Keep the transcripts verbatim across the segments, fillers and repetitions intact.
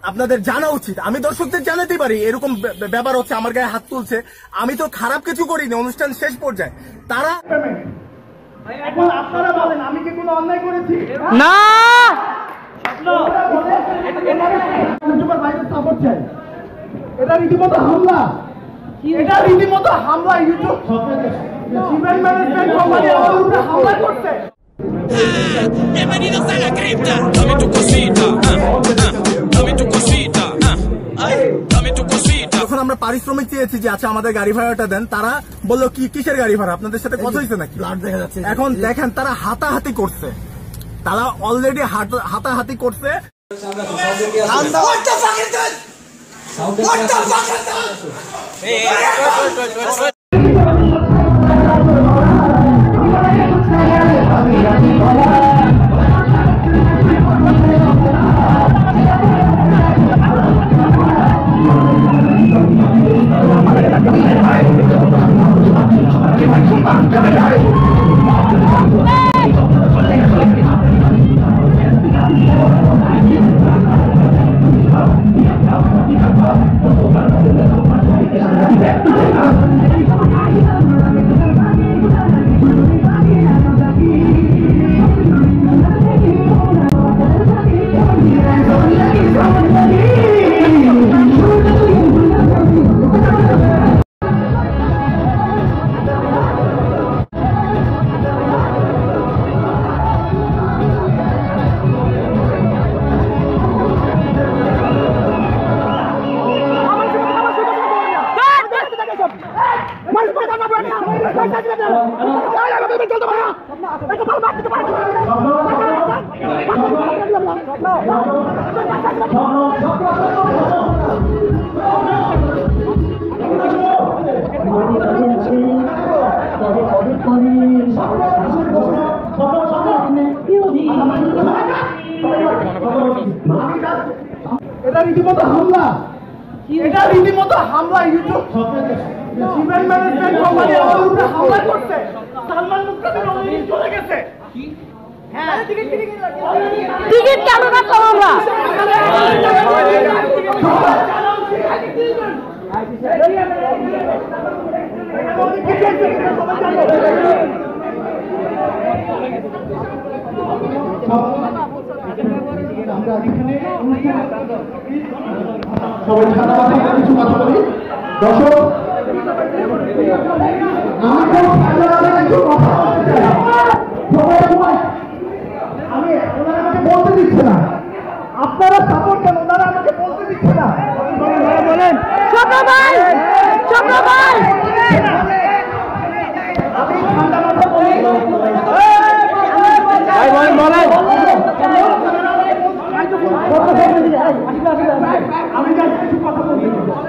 আপনাদের জানা উচিত। আমি দর্শকদের জানাতে পারি এরকম ব্যাপার হচ্ছে, আমার গায়ে হাত তুলছে, আমি তো খারাপ কিছু করিনি। অনুষ্ঠান শেষ পর্যায়ে তারা এখন আপনারা বলেন আমি কি কোনো অন্যায় করেছি? না, এটা রীতিমতো হামলা, এটা রীতিমতো হামলা। ইউটিউব ইভেন্ট ম্যানেজমেন্ট কোম্পানি আমাদের উপরে হামলা করছে। Bienvenidos a la cripta. Dame tu cosita, dame tu cosita, dame tu cosita. যখন আমরা পারিশ্রমিক চেয়েছি যে আচ্ছা আমাদের গাড়ি ভাড়াটা দেন, তারা বললো কি কিসের গাড়ি ভাড়া, আপনাদের সাথে কথা হয়েছে নাকি? দেখা যাচ্ছে এখন দেখেন তারা হাতাহাতি করছে, তারা অলরেডি হাতাহাতি করছে। এটা রীতিমতো হামলা, এটা রীতিমতো হামলা। ইউটিউব ইভেন্ট ম্যানেজমেন্ট কোম্পানি আমাদের উপরে হামলা করছে। সালমান মুক্তাদির অলরেডি চলে গেছে। হ্যাঁ, টিকিট টিকিট কেন রাখলাম আমরা? আমরা এখানে সবাই ঠান্ডা মাথায় কিছু কথা বলি। দর্শক, আমি ওনারা আমাকে বলতে দিচ্ছে না, আপনারা সাপোর্ট কেন? ওনারা আমাকে বলতে দিচ্ছে না। বলেন ছোট ভাই, ছোট ভাই, আমি ঠান্ডা মাথা বলি। ভাই বলেন বলেন আমি কিছু কথা বলতে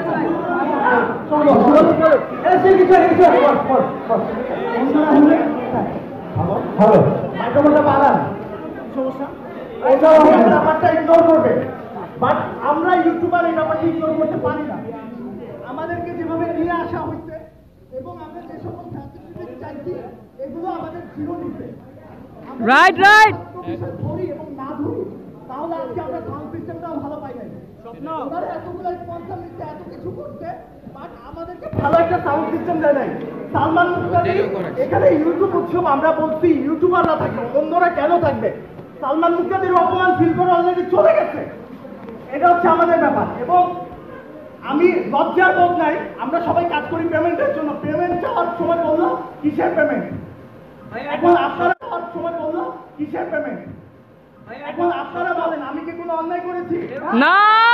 হ্যালো, মাইক্রোফোনটা বাড়ান, সমস্যা ব্যাপারটা ইগনোর করবে। বাট আমরা ইউটিউবার এই ব্যাপারটা ইগনোর করতে পারি না। আমাদেরকে যেভাবে নিয়ে আসা হচ্ছে এবং আমরা যে সকল সার্টিফিকেট চাইছি এগুলো আমাদের জিরো নিতে, রাইট রাইট ধরি এবং না ধরি, তাহলে আজকে আমরা সাউন্ড সিস্টেমটাও ভালো পাই নাই। ওনারা এতগুলো স্পন্সর নিচ্ছে, এত কিছু করছে, বাট আমাদেরকে ভালো একটা সাউন্ড সিস্টেম দেয় নাই। সালমান মুক্তাদি এখানে ইউটিউব উৎসব, আমরা বলছি ইউটিউবাররা থাকবে, অন্যরা কেন থাকবে? সালমান মুক্তাদির অপমান ফিল করে অলরেডি চলে গেছে। এটা হচ্ছে আমাদের ব্যাপার। এবং আমি লজ্জার বোধ নাই, আমরা সবাই কাজ করি পেমেন্টের জন্য। পেমেন্ট চাওয়ার সময় বললো কিসের পেমেন্ট? এখন আপনারা চাওয়ার সময় বললো কিসের পেমেন্ট? এখন আপনারা বলেন আমি কি কোনো অন্যায় করেছি? না,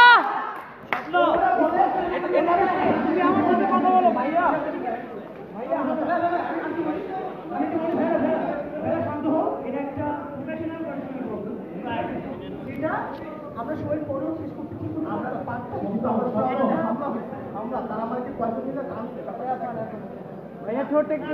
আমরা সবাই পড়েও শেষ করতে কিন্তু আমরা পারছি, কিন্তু আমরা আমরা তারা আমাকে কয়েকজন মিলে কাঁদছে। ভাইয়া ছোট একটু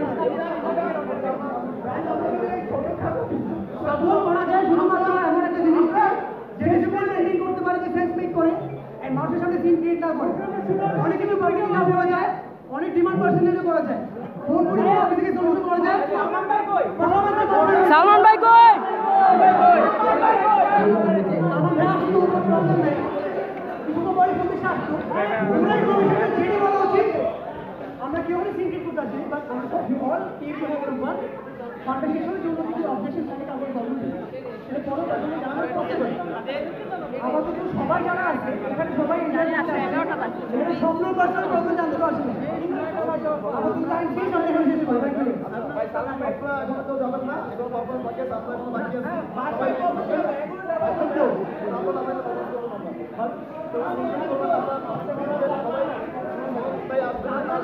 মানুষের সাথে সিন ক্রিয়েট না করে, অনেক কিছু মার্কেটিং না করা যায়, অনেক ডিমান্ড পার্সেন্টেজও করা যায়, ফোন করে অফিস থেকে সলিউশন করা যায়। সালমান ভাই কই? সালমান ভাই কই? কন্টেস্টেশনের জন্য যদি অবজেকশন থাকে তাহলে বলুন এটা পরে তাহলে জানানো করতে পারি আমাদের তো সবাই জানা আছে এখানে সবাই জানে আছে এগারোটা বাজে এটা সবগুলো পার্সন কত জানতে পারছেন আমাদের টাইম শেষ আমরা এখানে শেষ করি থ্যাংক ইউ ভাই সালাম একলা এখন তো যাবেন না এখন পারফর্ম বাকি আছে আপনারা কোনো বাকি আছে বাকি পারফর্ম এগুলো না বাকি তো আমরা আমরা তো আমি করব আপনারা সবাই ভাই আপনারা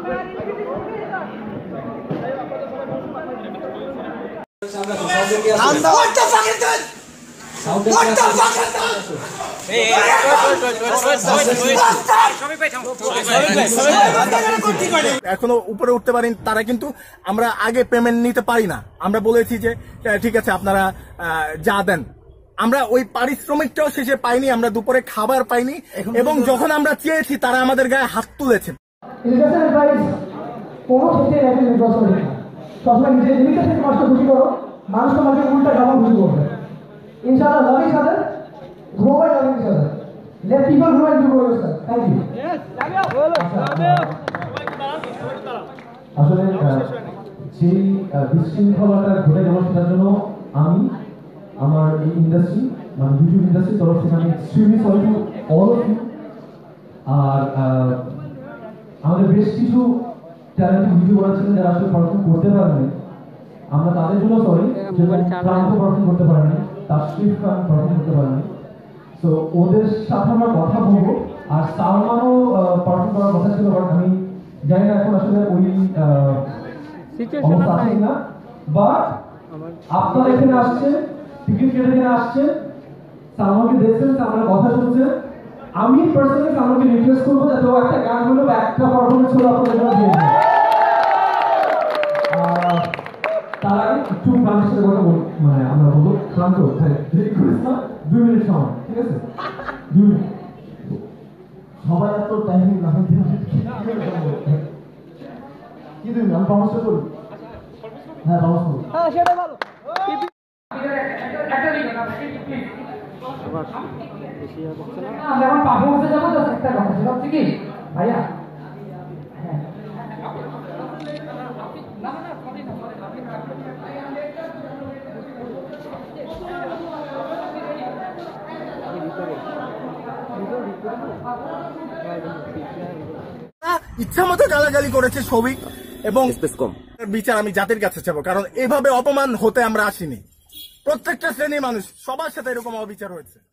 What the fuck is that? What the fuck is that? এখনো উপরে উঠতে পারেন তারা, কিন্তু আমরা আগে পেমেন্ট নিতে পারি না। আমরা বলেছি যে ঠিক আছে আপনারা যা দেন, আমরা ওই পারিশ্রমিকটাও শেষে পাইনি, আমরা দুপুরে খাবার পাইনি, এবং যখন আমরা চেয়েছি তারা আমাদের গায়ে হাত তুলেছে। সবসময় নিজের লিমিটের থেকে কষ্ট খুশি করো, মানুষ তোমাকে উল্টা ডাবল খুশি করবে। ইনশাআল্লাহ love each other, grow by loving each other, let people grow and grow yourself. Thank you. আসলে যেই বিশৃঙ্খলাটা ঘটে গেল সেটার জন্য আমি আমার এই ইন্ডাস্ট্রি মানে ইউটিউব ইন্ডাস্ট্রির তরফ থেকে আমি extremely sorry to all of you. আর আমাদের বেশ কিছু ট্যালেন্টেড ইউটিউবার আছেন যারা আসলে পারফর্ম করতে পারেনি, আমরা তাদের জন্য সরি, প্রান্ত পারফর্ম করতে পারেনি, তাশরিফ খান পারফর্ম করতে পারেনি। তো ওদের সাথে আমরা কথা বলবো। আর সালমানও পারফর্ম করার কথা ছিল, বাট আমি জানি না এখন আসলে ওই অবস্থা আছে না। বাট আপনারা এখানে আসছেন, টিকিট কেটে এখানে আসছেন, সালমানকে দেখছেন, সালমানের কথা শুনছেন। আমি পার্সোনালি সালমানকে রিকোয়েস্ট করবো যাতে ও একটা গান হলো বা একটা পারফরমেন্স হলো আপনাদের জন্য দিয়ে দেয়। তার আগে একটু গানের সাথে কথা বল, মানে আমরা বলবো ক্লান্ত দুই মিনিট সময়, ঠিক আছে? দুই মিনিট সবাই এত টাইমিং না কি দুই মিনিট আমি প্রমাণ করি। হ্যাঁ প্রমাণ করবো। হ্যাঁ সেটা ভালো। আমরা এখন পারফরমেন্সে যাবো তো একটা কথা সেটা হচ্ছে কি ভাইয়া, ইচ্ছা মতো গালাগালি করেছে সবিক, এবং বিচার আমি জাতির কাছে চাবো, কারণ এভাবে অপমান হতে আমরা আসিনি। প্রত্যেকটা শ্রেণীর মানুষ সবার সাথে এরকম অবিচার হয়েছে।